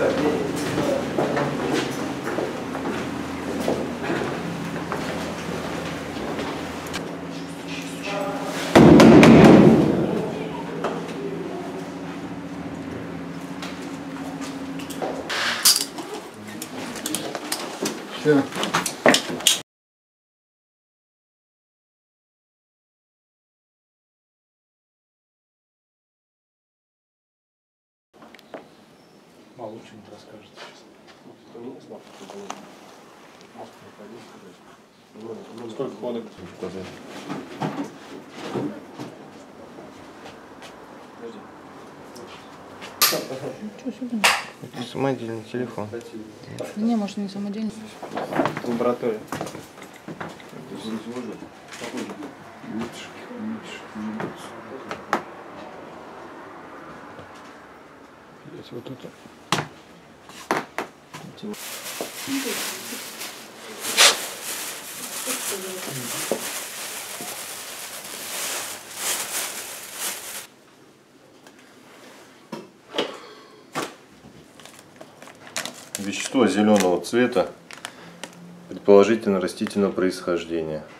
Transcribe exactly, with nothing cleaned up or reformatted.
Все. Мало чем расскажет сейчас. Сколько ходок? Что сюда? Это самодельный телефон. Не, может, не самодельный. Лаборатория. Вот это. Вещество зеленого цвета, предположительно растительного происхождения.